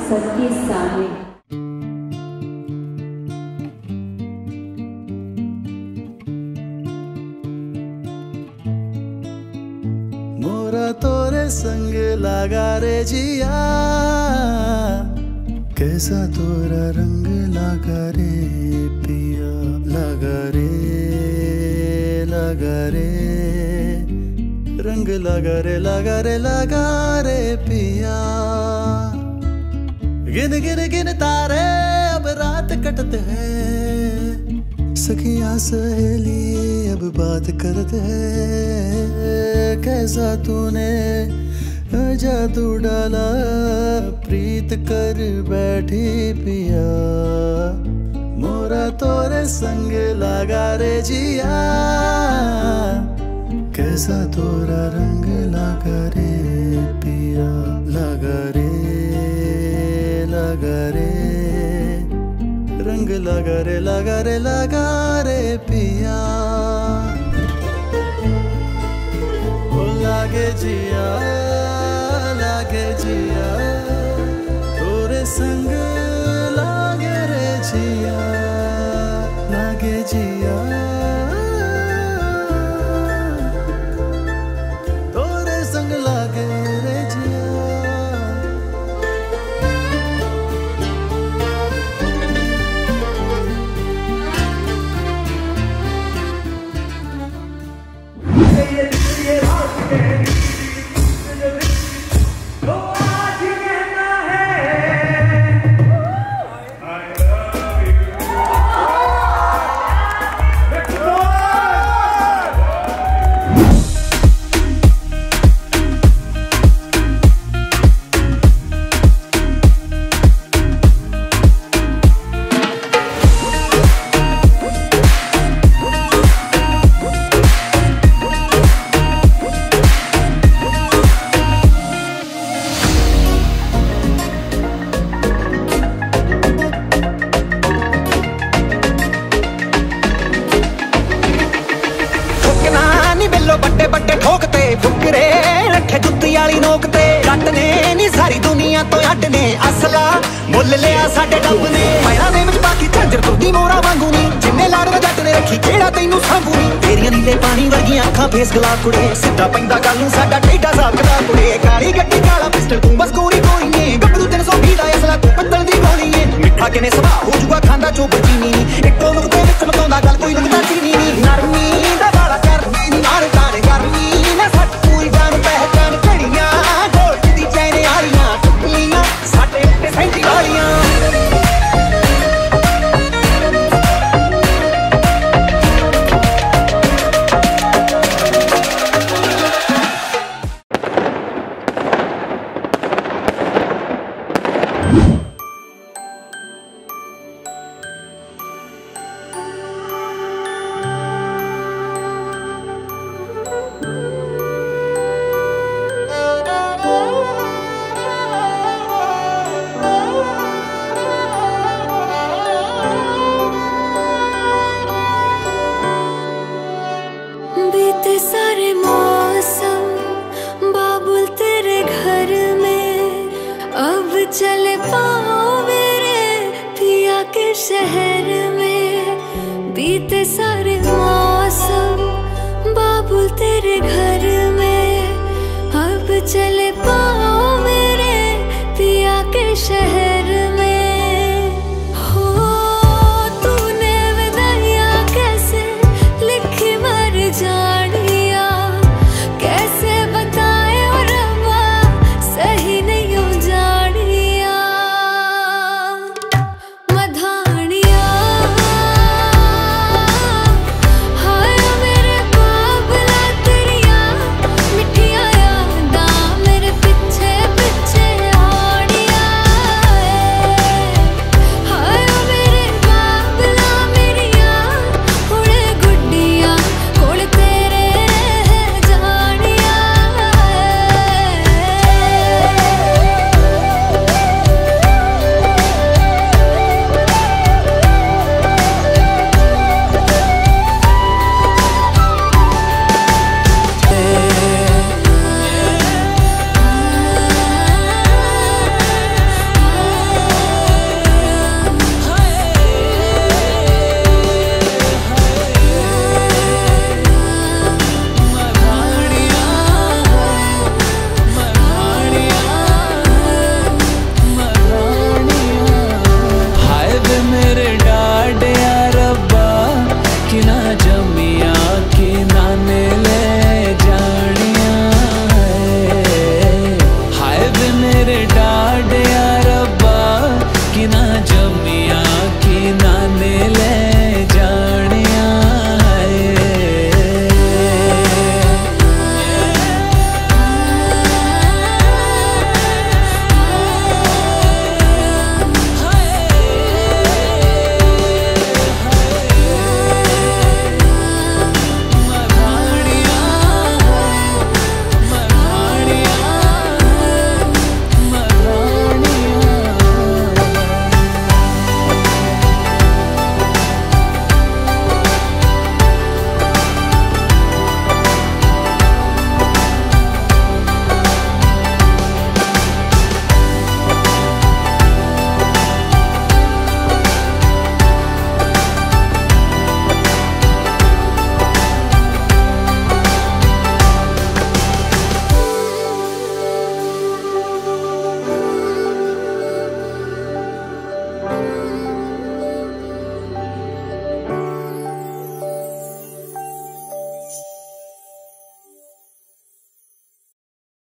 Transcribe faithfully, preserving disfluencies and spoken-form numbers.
सबके सामने। मोरा तोरे संग लगा रे जिया, कैसा तोरा रंग लगा रे पिया, लगा रे लगा रे रंग लगा रे लगा रे लगा रे पिया। गिन गिन गिन तारे अब रात कटते हैं, सखियां सहेली अब बात करते हैं। कैसा तूने जादू डाला प्रीत कर बैठी पिया, मोरा तोरे संग लगा रे जिया, कैसा तोरा रंग लगा रे पिया, लगा रे लगा रे रंग लगा रे लगा रे लगा रे पिया। ओ लागे जिया लागे जिया तोरे संग लागे रे जिया, लागे जिया तोरे संग लागे रे जिया। बट्टे बट्टे ठोकते फुकरे रखे जुत्ती वाली नोकते, जट ने नी सारी दुनिया तो अड ने, असला मुल लिया साडे डब ने। पैरां दे विच बाकी झंजर तुरदी मोरा वांगू नी, जिन्ने लाड़ जट ने रखी केड़ा तैनू सांभू नी। तेरियां नीले पानी वर्गियां अखां फेस गला कुड़े, सिद्धा पैंदा गल नूं साडा टेढ़ा साकदा कुड़े। काली गड्डी काला पिस्टल तू बस गोरी कोई ने, गब्बरू तीन सौ बीस दा असला तू पत्तल दी गोली ने। मिठा किने सवा हो जूगा खांदा चो बचीनी नी, इक्को नुकते विच मकाउंदा गल कोई लुकदा चीनी नी। नरमी दा वाला करदी नी मार ताने करनी ना सट पूरी जान पहचान कड़ियां, ढोल दी चैने आलियां टुकलियां साडे उत्ते सैंती वालियां। बीते सारे मौसम बाबुल तेरे घर में, अब चले पाओ मेरे पिया के शहर में। बीते सारे